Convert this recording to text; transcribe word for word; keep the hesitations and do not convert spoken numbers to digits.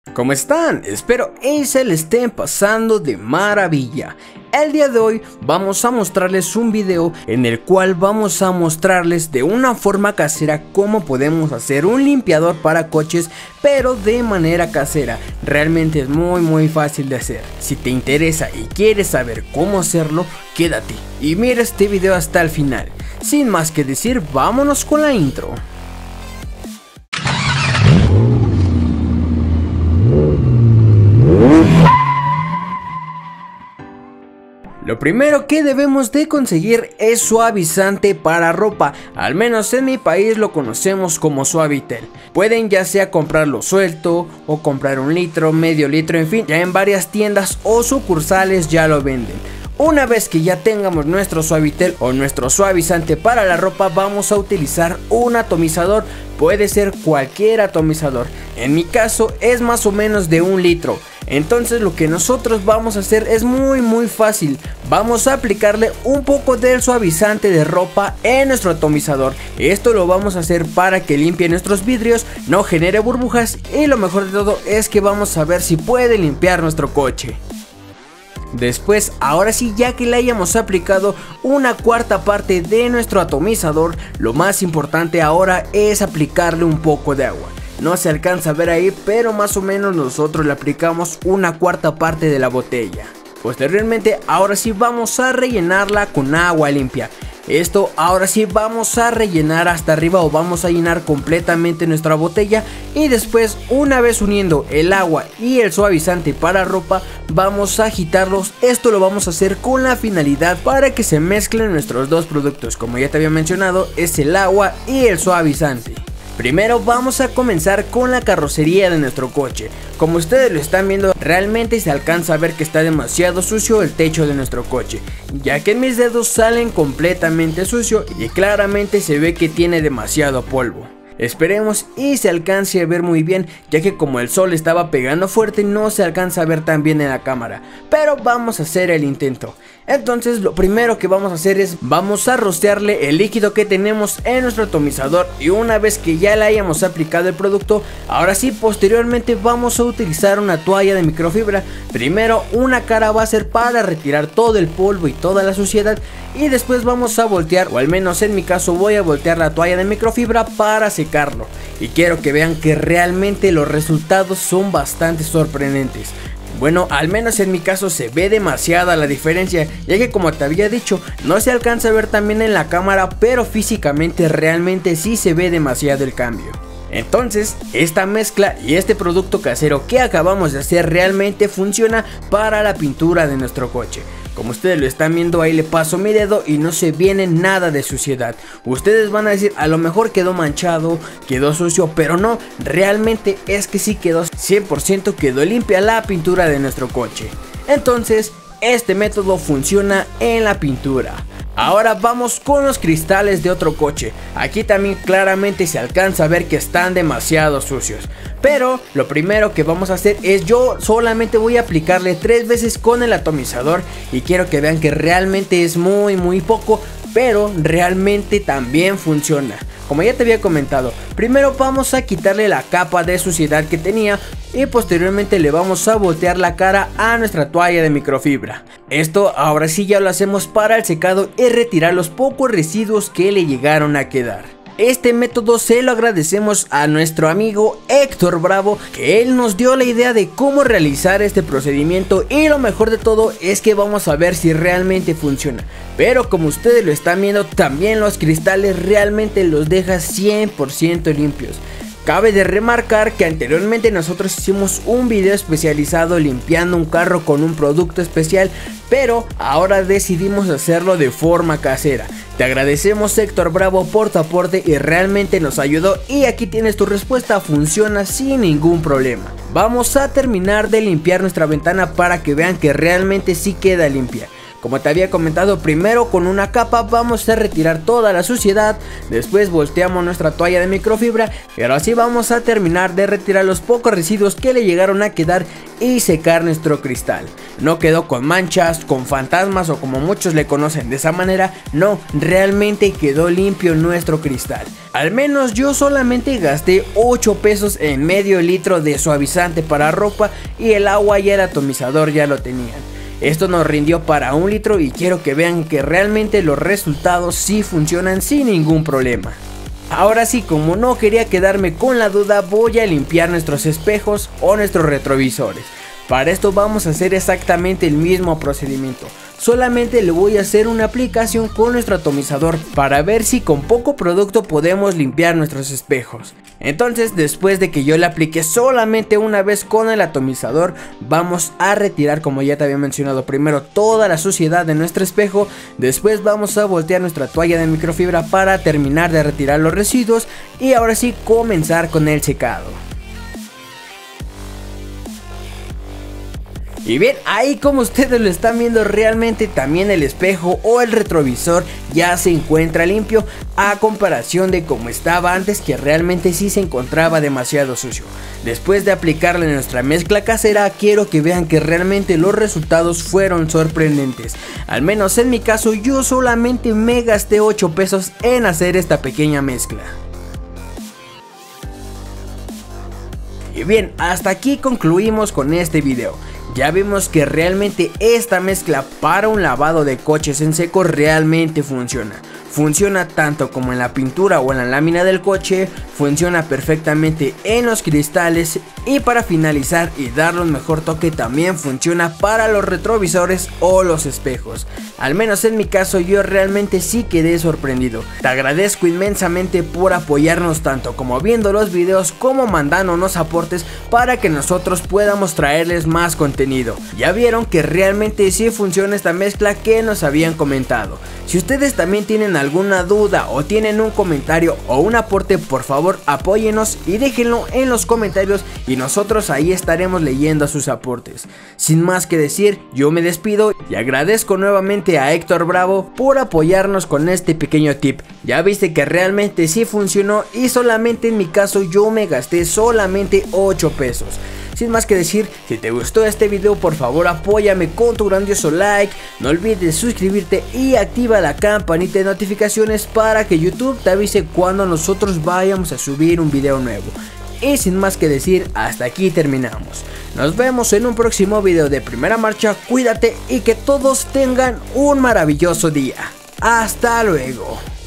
¿Cómo están? Espero y se le estén pasando de maravilla. El día de hoy vamos a mostrarles un video en el cual vamos a mostrarles de una forma casera cómo podemos hacer un limpiador para coches, pero de manera casera. Realmente es muy muy fácil de hacer. Si te interesa y quieres saber cómo hacerlo, quédate y mira este video hasta el final. Sin más que decir, vámonos con la intro. Lo primero que debemos de conseguir es suavizante para ropa, al menos en mi país lo conocemos como Suavitel. Pueden ya sea comprarlo suelto o comprar un litro, medio litro, en fin, ya en varias tiendas o sucursales ya lo venden. Una vez que ya tengamos nuestro Suavitel o nuestro suavizante para la ropa, vamos a utilizar un atomizador. Puede ser cualquier atomizador, en mi caso es más o menos de un litro. Entonces lo que nosotros vamos a hacer es muy muy fácil. Vamos a aplicarle un poco del suavizante de ropa en nuestro atomizador. Esto lo vamos a hacer para que limpie nuestros vidrios, no genere burbujas, y lo mejor de todo es que vamos a ver si puede limpiar nuestro coche. Después, ahora sí, ya que le hayamos aplicado una cuarta parte de nuestro atomizador, lo más importante ahora es aplicarle un poco de agua. No se alcanza a ver ahí, pero más o menos nosotros le aplicamos una cuarta parte de la botella. Posteriormente, ahora sí vamos a rellenarla con agua limpia. Esto ahora sí vamos a rellenar hasta arriba, o vamos a llenar completamente nuestra botella, y después, una vez uniendo el agua y el suavizante para ropa, vamos a agitarlos. Esto lo vamos a hacer con la finalidad para que se mezclen nuestros dos productos. Como ya te había mencionado, es el agua y el suavizante. Primero vamos a comenzar con la carrocería de nuestro coche. Como ustedes lo están viendo, realmente se alcanza a ver que está demasiado sucio el techo de nuestro coche, ya que mis dedos salen completamente sucio y claramente se ve que tiene demasiado polvo. Esperemos y se alcance a ver muy bien, ya que como el sol estaba pegando fuerte no se alcanza a ver tan bien en la cámara, pero vamos a hacer el intento. Entonces lo primero que vamos a hacer es vamos a rociarle el líquido que tenemos en nuestro atomizador, y una vez que ya le hayamos aplicado el producto, ahora sí posteriormente vamos a utilizar una toalla de microfibra. Primero una cara va a ser para retirar todo el polvo y toda la suciedad, y después vamos a voltear, o al menos en mi caso voy a voltear la toalla de microfibra para secarlo. Y quiero que vean que realmente los resultados son bastante sorprendentes. Bueno, al menos en mi caso se ve demasiada la diferencia, ya que como te había dicho, no se alcanza a ver también en la cámara, pero físicamente realmente sí se ve demasiado el cambio. Entonces, esta mezcla y este producto casero que acabamos de hacer realmente funciona para la pintura de nuestro coche. Como ustedes lo están viendo, ahí le paso mi dedo y no se viene nada de suciedad. Ustedes van a decir, a lo mejor quedó manchado, quedó sucio, pero no, realmente es que sí quedó cien por ciento, quedó limpia la pintura de nuestro coche. Entonces, este método funciona en la pintura. Ahora vamos con los cristales de otro coche. Aquí también claramente se alcanza a ver que están demasiado sucios. Pero lo primero que vamos a hacer es, yo solamente voy a aplicarle tres veces con el atomizador, y quiero que vean que realmente es muy muy poco, pero realmente también funciona. Como ya te había comentado, primero vamos a quitarle la capa de suciedad que tenía, y posteriormente le vamos a voltear la cara a nuestra toalla de microfibra. Esto ahora sí ya lo hacemos para el secado y retirar los pocos residuos que le llegaron a quedar. Este método se lo agradecemos a nuestro amigo Héctor Bravo, que él nos dio la idea de cómo realizar este procedimiento, y lo mejor de todo es que vamos a ver si realmente funciona. Pero como ustedes lo están viendo, también los cristales realmente los deja cien por ciento limpios. Cabe de remarcar que anteriormente nosotros hicimos un video especializado limpiando un carro con un producto especial, pero ahora decidimos hacerlo de forma casera. Te agradecemos, Héctor Bravo, por tu aporte, y realmente nos ayudó, y aquí tienes tu respuesta, funciona sin ningún problema. Vamos a terminar de limpiar nuestra ventana para que vean que realmente sí queda limpia. Como te había comentado, primero con una capa vamos a retirar toda la suciedad, después volteamos nuestra toalla de microfibra, pero así vamos a terminar de retirar los pocos residuos que le llegaron a quedar y secar nuestro cristal. No quedó con manchas, con fantasmas o como muchos le conocen de esa manera, no, realmente quedó limpio nuestro cristal. Al menos yo solamente gasté ocho pesos en medio litro de suavizante para ropa y el agua y el atomizador ya lo tenían. Esto nos rindió para un litro y quiero que vean que realmente los resultados sí funcionan sin ningún problema. Ahora sí, como no quería quedarme con la duda, voy a limpiar nuestros espejos o nuestros retrovisores. Para esto vamos a hacer exactamente el mismo procedimiento. Solamente le voy a hacer una aplicación con nuestro atomizador para ver si con poco producto podemos limpiar nuestros espejos. Entonces, después de que yo le aplique solamente una vez con el atomizador, vamos a retirar, como ya te había mencionado, primero toda la suciedad de nuestro espejo. Después vamos a voltear nuestra toalla de microfibra para terminar de retirar los residuos y ahora sí comenzar con el secado. Y bien, ahí como ustedes lo están viendo, realmente también el espejo o el retrovisor ya se encuentra limpio a comparación de como estaba antes, que realmente sí se encontraba demasiado sucio. Después de aplicarle nuestra mezcla casera, quiero que vean que realmente los resultados fueron sorprendentes. Al menos en mi caso, yo solamente me gasté ocho pesos en hacer esta pequeña mezcla. Y bien, hasta aquí concluimos con este video. Ya vimos que realmente esta mezcla para un lavado de coches en seco realmente funciona. Funciona tanto como en la pintura o en la lámina del coche, funciona perfectamente en los cristales y para finalizar y darle un mejor toque también funciona para los retrovisores o los espejos. Al menos en mi caso yo realmente sí quedé sorprendido. Te agradezco inmensamente por apoyarnos tanto como viendo los videos como mandándonos aportes para que nosotros podamos traerles más contenido. Ya vieron que realmente sí funciona esta mezcla que nos habían comentado. Si ustedes también tienen alguna duda o tienen un comentario o un aporte, por favor apóyenos y déjenlo en los comentarios y nosotros ahí estaremos leyendo sus aportes. Sin más que decir, yo me despido y agradezco nuevamente a Héctor Bravo por apoyarnos con este pequeño tip. Ya viste que realmente sí funcionó y solamente en mi caso yo me gasté solamente ocho pesos. Sin más que decir, si te gustó este video, por favor apóyame con tu grandioso like, no olvides suscribirte y activa la campanita de notificaciones para que YouTube te avise cuando nosotros vayamos a subir un video nuevo. Y sin más que decir, hasta aquí terminamos. Nos vemos en un próximo video de Primera Marcha, cuídate y que todos tengan un maravilloso día. Hasta luego.